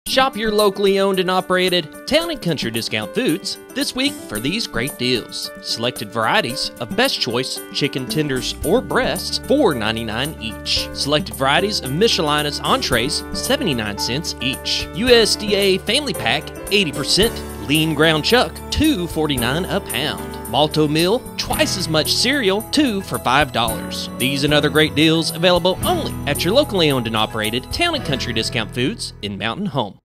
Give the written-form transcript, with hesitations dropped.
Shop your locally owned and operated Town & Country Discount Foods this week for these great deals. Selected varieties of Best Choice chicken tenders or breasts, $4.99 each. Selected varieties of Michelinas entrees, 79 cents each. USDA Family Pack, 80% lean ground chuck, $2.49 a pound. Malto Meal, twice as much cereal, 2 for $5. These and other great deals available only at your locally owned and operated Town & Country Discount Foods in Mountain Home.